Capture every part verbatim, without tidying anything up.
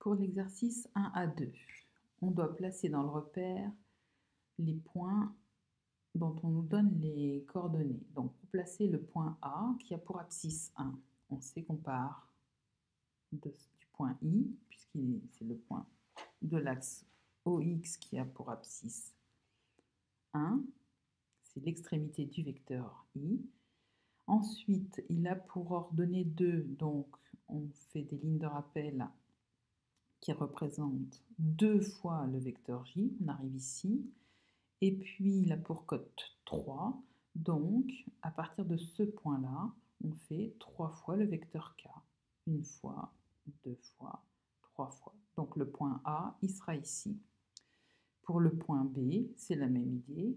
Pour l'exercice un à deux, on doit placer dans le repère les points dont on nous donne les coordonnées. Donc, pour placer le point A qui a pour abscisse un, on sait qu'on part de, du point I, puisqu'il c'est le point de l'axe O X qui a pour abscisse un, c'est l'extrémité du vecteur I. Ensuite, il a pour ordonnée deux, donc on fait des lignes de rappel qui représentent deux fois le vecteur J, on arrive ici. Et puis il a pour cote trois, donc à partir de ce point-là, on fait trois fois le vecteur K. Une fois, deux fois, trois fois. Donc le point A, il sera ici. Pour le point B, c'est la même idée.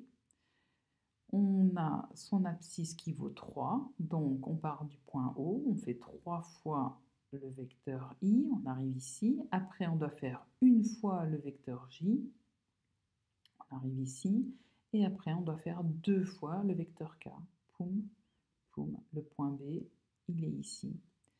On a son abscisse qui vaut trois, donc on part du point O, on fait trois fois le vecteur I, on arrive ici. Après, on doit faire une fois le vecteur J, on arrive ici. Et après, on doit faire deux fois le vecteur K. Poum, poum, le point B, il est ici.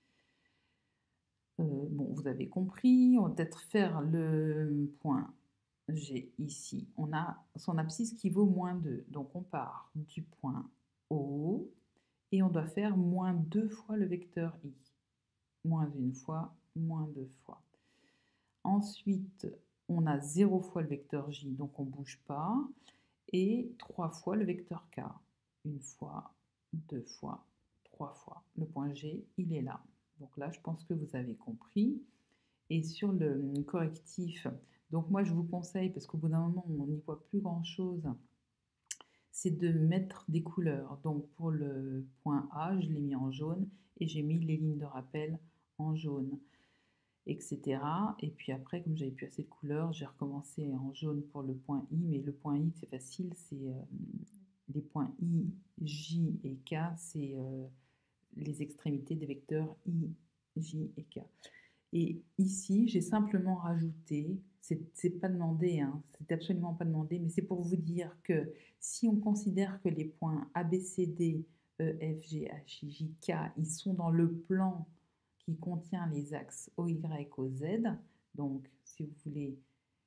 Euh, bon, vous avez compris, on va peut-être faire le point G ici. On a son abscisse qui vaut moins deux. Donc, on part du point O et on doit faire moins deux fois le vecteur I. Moins une fois, moins deux fois. Ensuite, on a zéro fois le vecteur J, donc on ne bouge pas. Et trois fois le vecteur K. Une fois, deux fois, trois fois. Le point G, il est là. Donc là, je pense que vous avez compris. Et sur le correctif, donc moi, je vous conseille, parce qu'au bout d'un moment, on n'y voit plus grand-chose, c'est de mettre des couleurs. Donc pour le point A, je l'ai mis en jaune et j'ai mis les lignes de rappel en jaune, et cetera. Et puis après, comme j'avais plus assez de couleurs, j'ai recommencé en jaune pour le point I, mais le point I, c'est facile, c'est euh, les points I, J et K, c'est euh, les extrémités des vecteurs I, J et K. Et ici, j'ai simplement rajouté, c'est pas demandé, hein, c'est absolument pas demandé, mais c'est pour vous dire que si on considère que les points A, B, C, D, E, F, G, H, I, J, K, ils sont dans le plan qui contient les axes O, Y, O, Z, donc si vous voulez,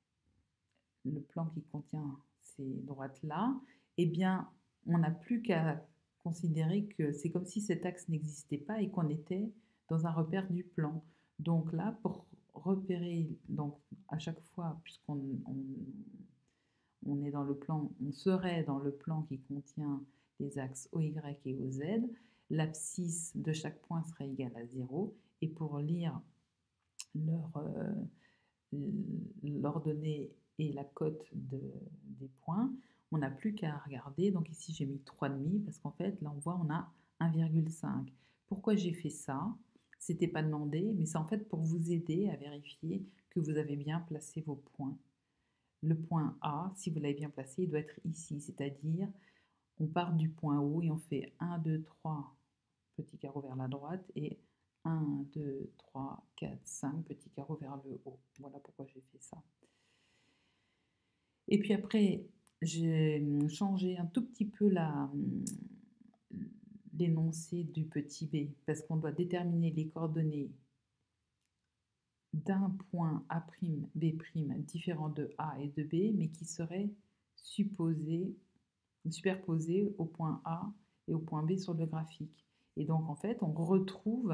le plan qui contient ces droites-là, eh bien, on n'a plus qu'à considérer que c'est comme si cet axe n'existait pas et qu'on était dans un repère du plan. Donc là, pour repérer, donc à chaque fois, puisqu'on on, on est dans le plan, on serait dans le plan qui contient les axes O, Y et O, Z, l'abscisse de chaque point serait égale à zéro. Et pour lire leur euh, l'ordonnée et la cote de, des points, on n'a plus qu'à regarder. Donc ici, j'ai mis trois virgule cinq parce qu'en fait, là, on voit, on a un virgule cinq. Pourquoi j'ai fait ça? C'était pas demandé, mais c'est en fait pour vous aider à vérifier que vous avez bien placé vos points. Le point A, si vous l'avez bien placé, il doit être ici, c'est-à-dire on part du point O et on fait un, deux, trois petits carreaux vers la droite et un, deux, trois, quatre, cinq petits carreaux vers le haut. Voilà pourquoi j'ai fait ça. Et puis après, j'ai changé un tout petit peu la, l'énoncé du petit b, parce qu'on doit déterminer les coordonnées d'un point A', B' différent de A et de B, mais qui serait supposé, superposé au point A et au point B sur le graphique. Et donc en fait, on retrouve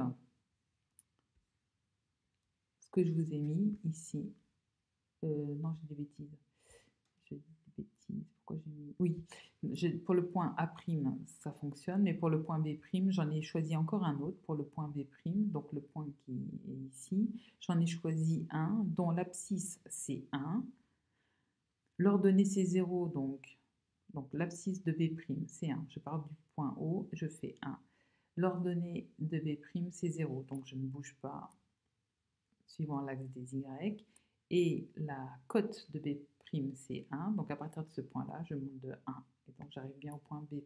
ce que je vous ai mis ici. Euh, non, j'ai des bêtises. Je dis des bêtises. Pourquoi j'ai mis... Oui, je, pour le point A', ça fonctionne, mais pour le point B', j'en ai choisi encore un autre pour le point B', donc le point qui est ici. J'en ai choisi un dont l'abscisse c'est un. L'ordonnée c'est zéro, donc, donc l'abscisse de B' c'est un. Je pars du point O, je fais un. L'ordonnée de B' c'est zéro, donc je ne bouge pas suivant l'axe des Y. Et la cote de B' c'est un, donc à partir de ce point-là, je monte de un. Et donc j'arrive bien au point B'.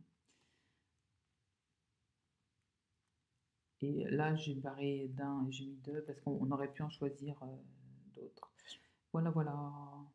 Et là, j'ai barré d'un et j'ai mis deux parce qu'on aurait pu en choisir euh, d'autres. Voilà, voilà.